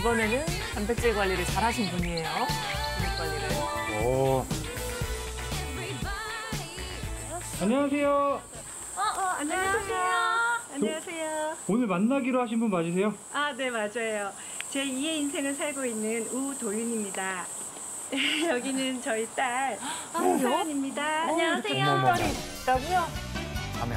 이번에는 단백질 관리를 잘하신 분이에요. 근육 관리를. 오. 안녕하세요. 안녕하세요. 안녕하세요. 오늘 만나기로 하신 분 맞으세요? 아, 네, 맞아요. 제 2의 인생을 살고 있는 우도윤입니다. 여기는 저희 딸 홍서연입니다. 안녕하세요. 딸이 있다고요? 밤에.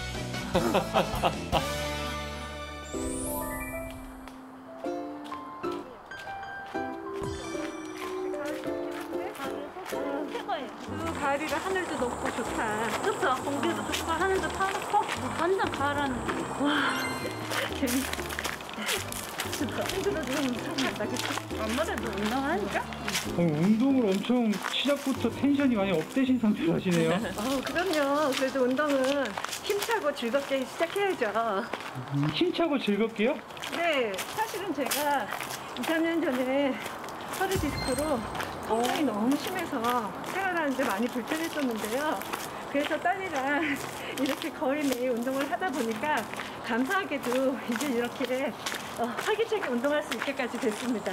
가을이라 하늘도 높고 좋다. 그쵸? 공기도 좋고 하늘도 파랗고 완전 가을하늘. 와 재밌어. 진짜 힘들어 지금 생각나. 엄마들도 운동하니까? 운동을 엄청 시작부터 텐션이 많이 업되신 상태로 하시네요. 그럼요. 그래도 운동은 힘차고 즐겁게 시작해야죠. 힘차고 즐겁게요? 네, 사실은 제가 2, 3년 전에 허리 디스크로 통증이 너무 심해서 생활하는데 많이 불편했었는데요. 그래서 딸이랑 이렇게 거의 매일 운동을 하다 보니까 감사하게도 이제 이렇게 활기차게 운동할 수 있게까지 됐습니다.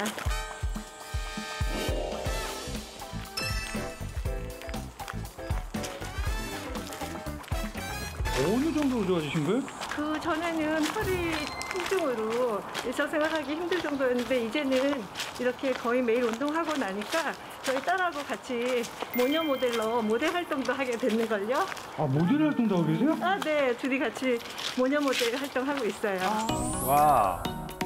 어느 정도로 좋아지신 거예요? 그 전에는 허리 통증으로 일상생활하기 힘들 정도였는데 이제는 이렇게 거의 매일 운동하고 나니까 저희 딸하고 같이 모녀 모델로 모델 활동도 하게 됐는걸요. 아, 모델 활동도 하고 계세요? 아, 네. 둘이 같이 모녀 모델 활동하고 있어요. 와.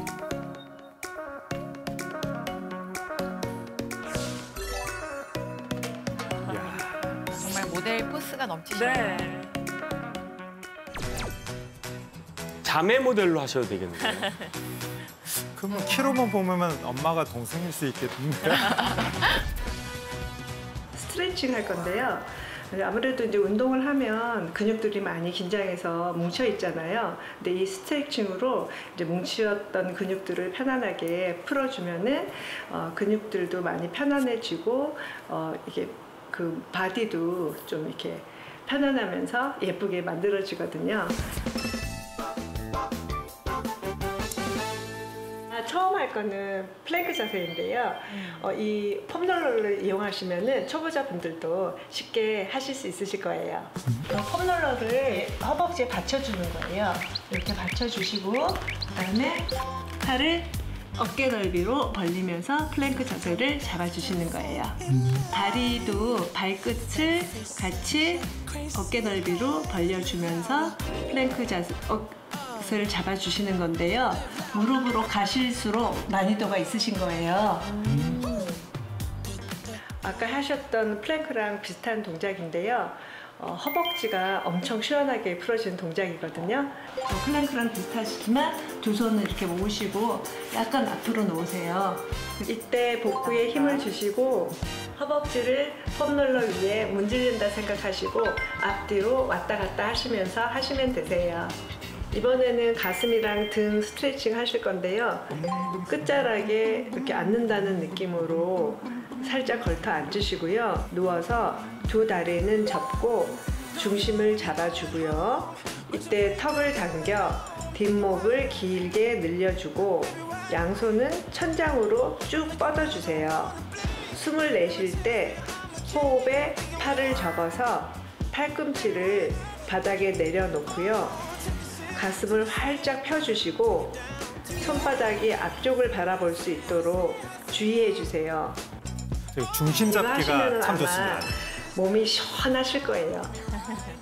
정말 모델 포스가 넘치시네요. 네. 자매 모델로 하셔도 되겠네요. 그러면 키로만 보면 엄마가 동생일 수 있겠는데. 스트레칭 할 건데요. 아무래도 이제 운동을 하면 근육들이 많이 긴장해서 뭉쳐 있잖아요. 근데 이 스트레칭으로 이제 뭉치었던 근육들을 편안하게 풀어주면은 근육들도 많이 편안해지고 이게 그 바디도 좀 이렇게 편안하면서 예쁘게 만들어지거든요. 처음 할 거는 플랭크 자세인데요. 이 폼롤러를 이용하시면은 초보자분들도 쉽게 하실 수 있으실 거예요. 폼롤러를 허벅지에 받쳐주는 거예요. 이렇게 받쳐주시고 그다음에 팔을 어깨 넓이로 벌리면서 플랭크 자세를 잡아주시는 거예요. 다리도 발끝을 같이 어깨 넓이로 벌려주면서 플랭크 자세를 잡아주시는 건데요. 무릎으로 가실수록 난이도가 있으신 거예요. 아까 하셨던 플랭크랑 비슷한 동작인데요. 허벅지가 엄청 시원하게 풀어지는 동작이거든요. 플랭크랑 비슷하시지만 두 손을 이렇게 모으시고 약간 앞으로 놓으세요. 이때 복부에 힘을 주시고 허벅지를 폼롤러 위에 문지른다 생각하시고 앞뒤로 왔다 갔다 하시면서 하시면 되세요. 이번에는 가슴이랑 등 스트레칭 하실 건데요. 끝자락에 이렇게 앉는다는 느낌으로 살짝 걸터 앉으시고요. 누워서 두 다리는 접고 중심을 잡아주고요. 이때 턱을 당겨 뒷목을 길게 늘려주고 양손은 천장으로 쭉 뻗어주세요. 숨을 내쉴 때 호흡에 팔을 접어서 팔꿈치를 바닥에 내려놓고요. 가슴을 활짝 펴주시고 손바닥이 앞쪽을 바라볼 수 있도록 주의해 주세요. 중심 잡기가 참 좋습니다. 몸이 시원하실 거예요.